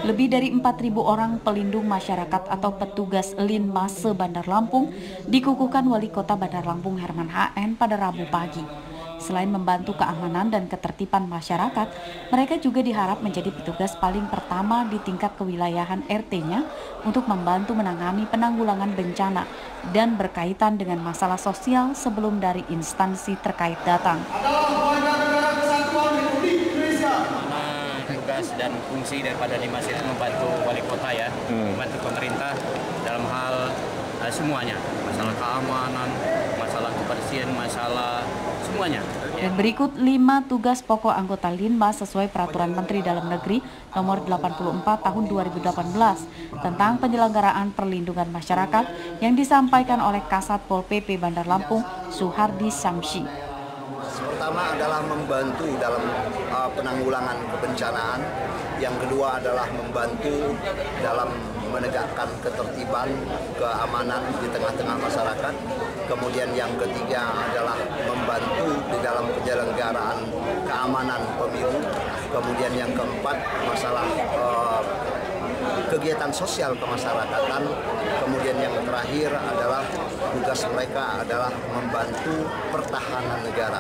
Lebih dari 4.000 orang pelindung masyarakat atau petugas Linmas Bandar Lampung dikukuhkan Wali Kota Bandar Lampung Herman HN pada Rabu pagi. Selain membantu keamanan dan ketertiban masyarakat, mereka juga diharap menjadi petugas paling pertama di tingkat kewilayahan RT-nya untuk membantu menangani penanggulangan bencana dan berkaitan dengan masalah sosial sebelum dari instansi terkait datang. Tugas dan fungsi daripada Linmas itu membantu wali kota ya, membantu pemerintah dalam hal semuanya, masalah keamanan, masalah kebersihan, masalah semuanya. Dan berikut 5 tugas pokok anggota Linmas sesuai Peraturan Menteri Dalam Negeri Nomor 84 Tahun 2018 tentang penyelenggaraan perlindungan masyarakat yang disampaikan oleh Kasat Pol PP Bandar Lampung Suhardi Samsi. Pertama adalah membantu dalam penanggulangan kebencanaan. Yang kedua adalah membantu dalam menegakkan ketertiban, keamanan di tengah-tengah masyarakat. Kemudian yang ketiga adalah membantu di dalam penyelenggaraan keamanan pemilu. Kemudian yang keempat masalah kegiatan sosial kemasyarakatan. Kemudian yang terakhir adalah tugas mereka adalah membantu pertahanan negara.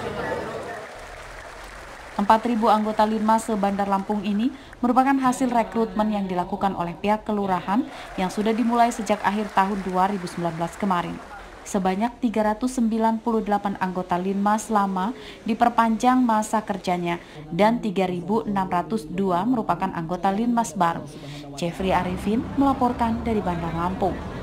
4.000 anggota Linmas Bandar Lampung ini merupakan hasil rekrutmen yang dilakukan oleh pihak kelurahan yang sudah dimulai sejak akhir tahun 2019 kemarin. Sebanyak 398 anggota Linmas lama diperpanjang masa kerjanya dan 3.602 merupakan anggota Linmas baru. Jeffrey Arifin melaporkan dari Bandar Lampung.